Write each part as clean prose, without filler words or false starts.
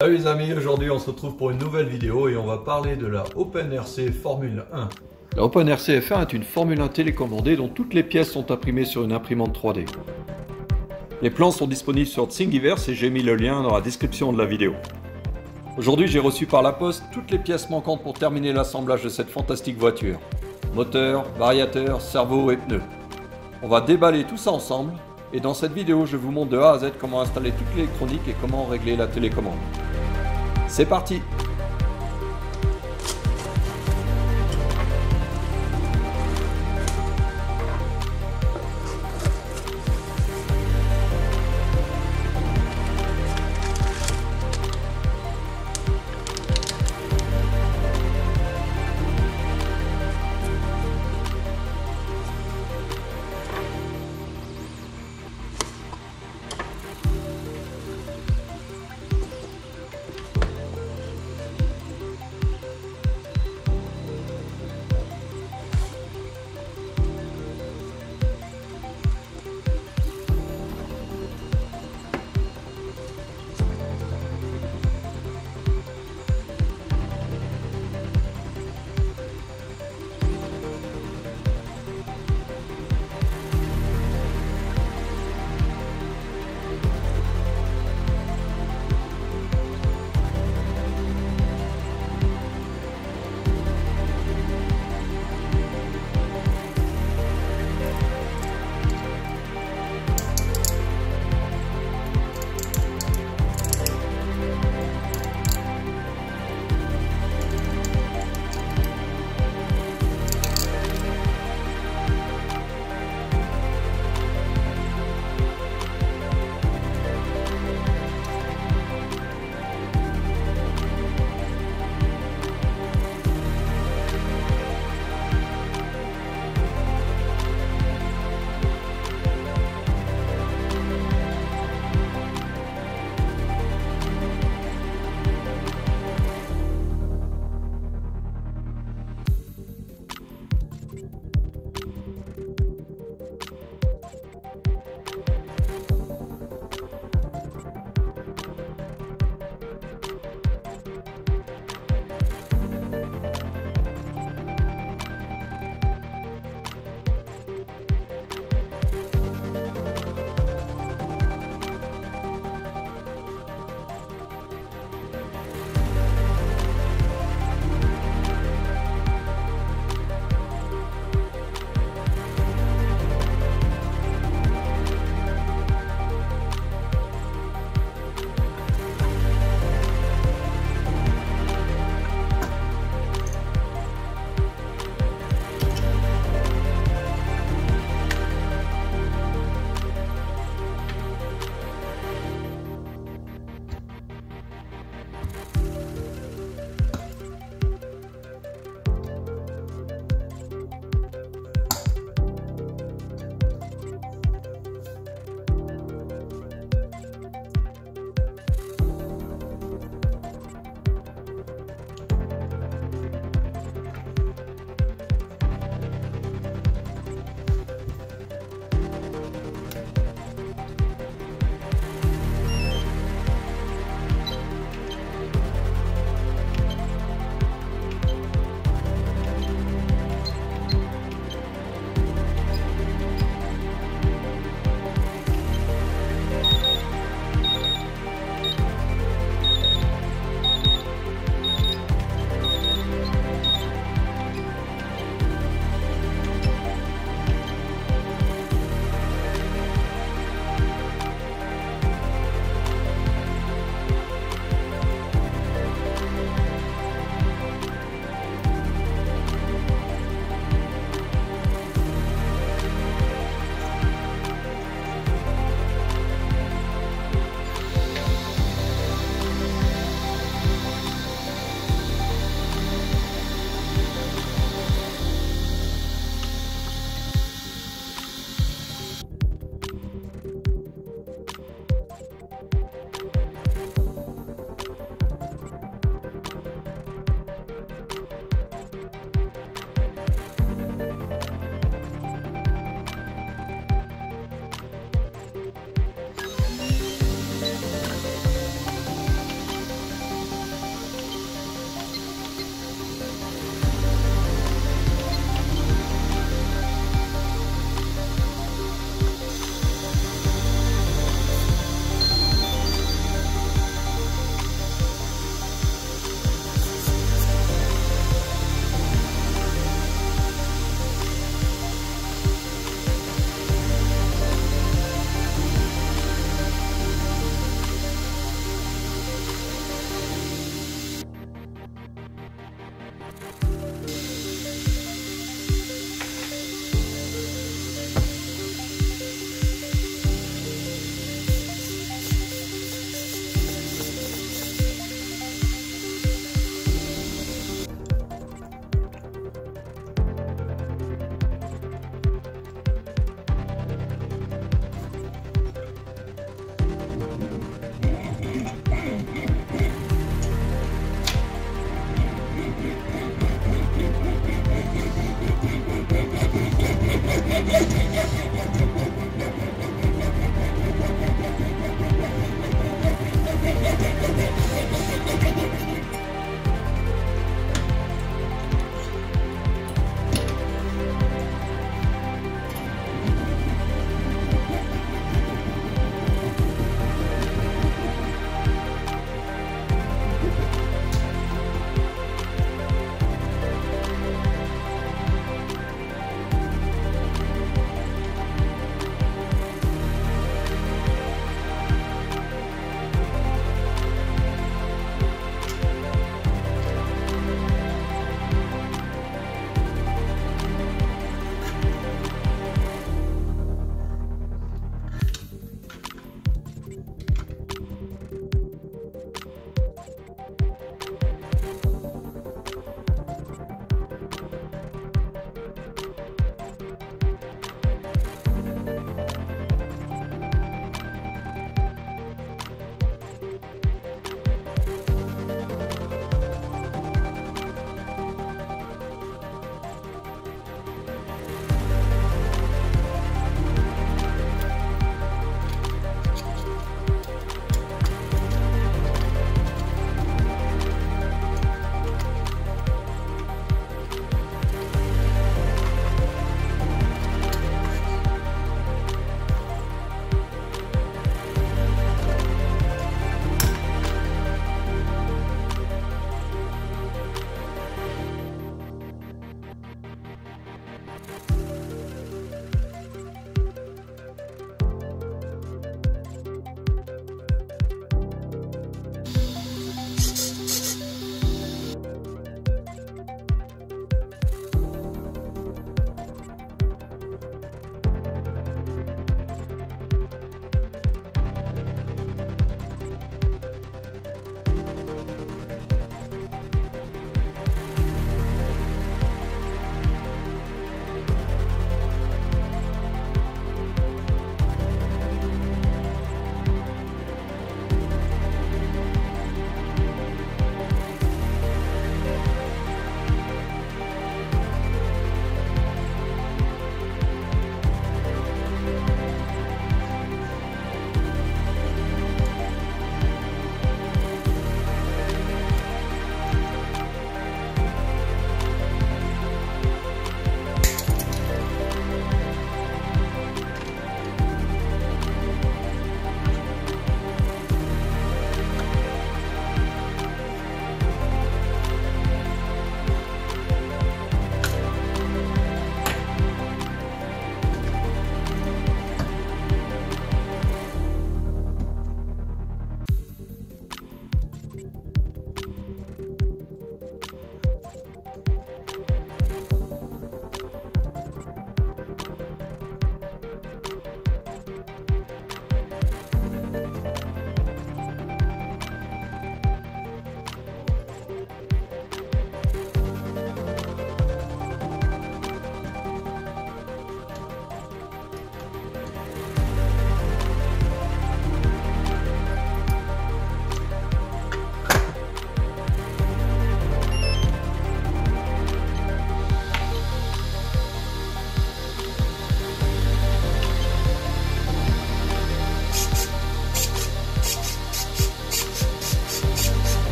Salut les amis, aujourd'hui on se retrouve pour une nouvelle vidéo et on va parler de la OpenRC Formule 1. La OpenRC F1 est une Formule 1 télécommandée dont toutes les pièces sont imprimées sur une imprimante 3D. Les plans sont disponibles sur Thingiverse et j'ai mis le lien dans la description de la vidéo. Aujourd'hui j'ai reçu par la poste toutes les pièces manquantes pour terminer l'assemblage de cette fantastique voiture. Moteur, variateur, cerveau et pneus. On va déballer tout ça ensemble et dans cette vidéo je vous montre de A à Z comment installer toute l'électronique et comment régler la télécommande. C'est parti!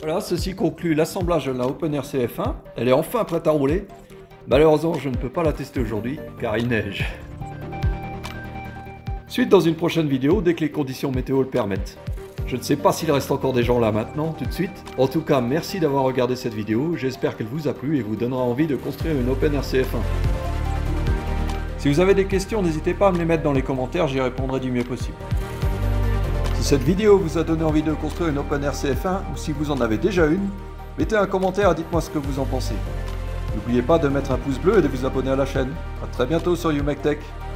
Voilà, ceci conclut l'assemblage de la OpenRC F1. Elle est enfin prête à rouler. Malheureusement, je ne peux pas la tester aujourd'hui, car il neige. Suite dans une prochaine vidéo, dès que les conditions météo le permettent. Je ne sais pas s'il reste encore des gens là maintenant, tout de suite. En tout cas, merci d'avoir regardé cette vidéo. J'espère qu'elle vous a plu et vous donnera envie de construire une OpenRC F1. Si vous avez des questions, n'hésitez pas à me les mettre dans les commentaires, j'y répondrai du mieux possible. Si cette vidéo vous a donné envie de construire une OpenRC F1 ou si vous en avez déjà une, mettez un commentaire et dites-moi ce que vous en pensez. N'oubliez pas de mettre un pouce bleu et de vous abonner à la chaîne. A très bientôt sur YouMakeTech.